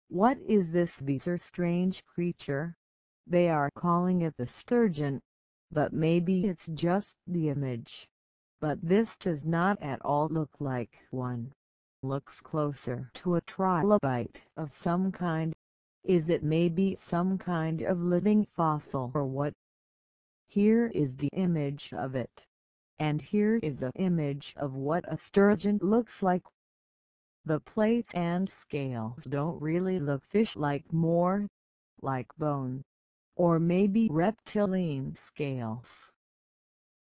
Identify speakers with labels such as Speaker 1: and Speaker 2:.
Speaker 1: What is this bizarre strange creature? They are calling it the sturgeon, but maybe it's just the image. But this does not at all look like one. Looks closer to a trilobite of some kind. Is it maybe some kind of living fossil or what? Here is the image of it. And here is an image of what a sturgeon looks like. The plates and scales don't really look fish-like, more like bone, or maybe reptilian scales.